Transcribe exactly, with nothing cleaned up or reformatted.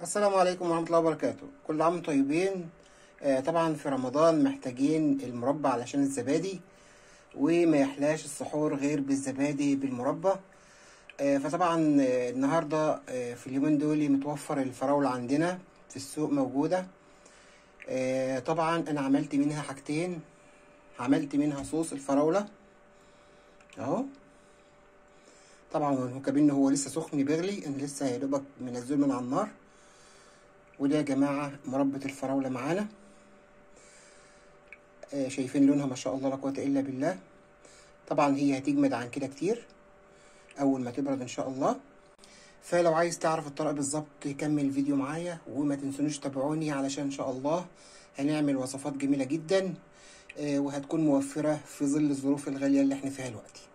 السلام عليكم ورحمة الله وبركاته. كل عام وانتم طيبين. آه طبعا في رمضان محتاجين المربى علشان الزبادي، وما يحلاش السحور غير بالزبادي بالمربى. آه فطبعا آه النهاردة آه في اليومين دول متوفر الفراولة عندنا في السوق موجودة. آه طبعا انا عملت منها حاجتين، عملت منها صوص الفراولة اهو. طبعا المكابين هو لسه سخن بيغلي، انا لسه يا دوبك منزله من على النار. وده يا جماعة مربى الفراولة معانا، آه شايفين لونها ما شاء الله لا قوة الا بالله. طبعا هي هتجمد عن كده كتير اول ما تبرد ان شاء الله. فلو عايز تعرف الطريقة بالظبط كمل الفيديو معايا، وما تنسونوش تابعوني علشان ان شاء الله هنعمل وصفات جميلة جدا آه وهتكون موفرة في ظل الظروف الغالية اللي احنا فيها دلوقتي.